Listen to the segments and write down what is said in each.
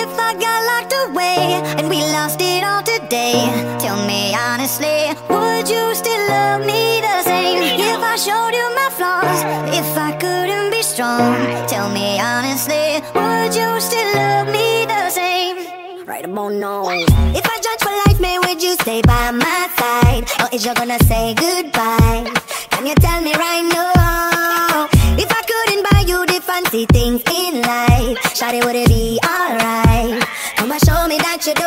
If I got locked away and we lost it all today, tell me honestly, would you still love me the same? If I showed you my flaws, if I couldn't be strong, tell me honestly, would you still love me the same? Right about now. If I judge for life, man, would you stay by my side? Or is you gonna say goodbye? Can you tell me right now? If I couldn't buy you the fancy things in life, shawty, would it be alright? Come and show me that you do.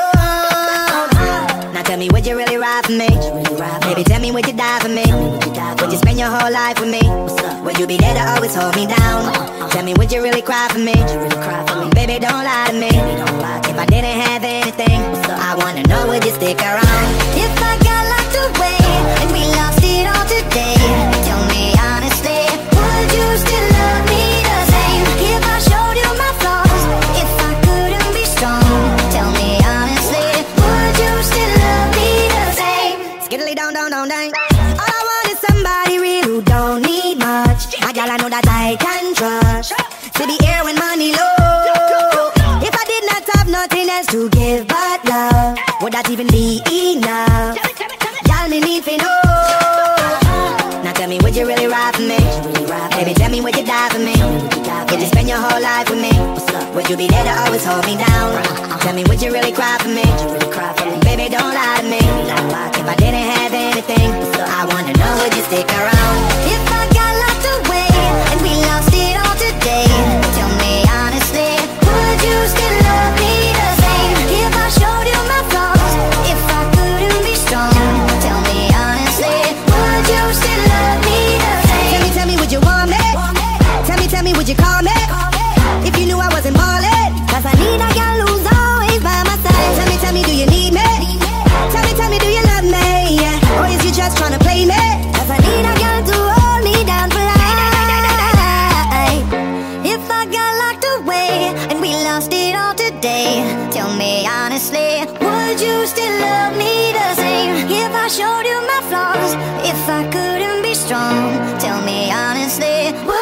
Now tell me, would you really ride for me? Baby, tell me, would you die for me? Would you spend your whole life with me? Would you be there to always hold me down? Tell me, would you really cry for me? Baby, don't lie to me. If I didn't have anything, I wanna know, would you stick around? If I got locked away and we lost it all today, tell me honestly, would you still love me the same? If I showed you my flaws, if I couldn't be strong, tell me honestly, would you still love me the same? Skiddly down, down, down, down. All I want is somebody real who don't need much. A girl I know that I can trust, to be here when money low. If I did not have nothing else to give but love, would that even be enough? Y'all me need to know. Now tell me, would you really ride for me? Baby, tell me, would you die for me? Would you spend your whole life with me? Would you be there to always hold me down? Tell me, would you really cry for me? Baby, don't lie to me. If I didn't have anything, I wanna know, would you stick around? If I got locked away and we lost it all today, tell me honestly, would you still love me the same? If I showed you my flaws, if I couldn't be strong, tell me honestly, would you still love me the same? Tell me, would you want me? Tell me, would you call me? If you knew I wasn't ballin', cause I need a girl who's always by my side. Tell me, do you need me? Tell me, do you love me? Yeah. Or is you just tryna play me? Cause I need a girl to hold me down for life. If I got locked away and we lost it all today, tell me honestly, would you still love me the same? If I showed you my flaws, if I couldn't be strong, tell me honestly,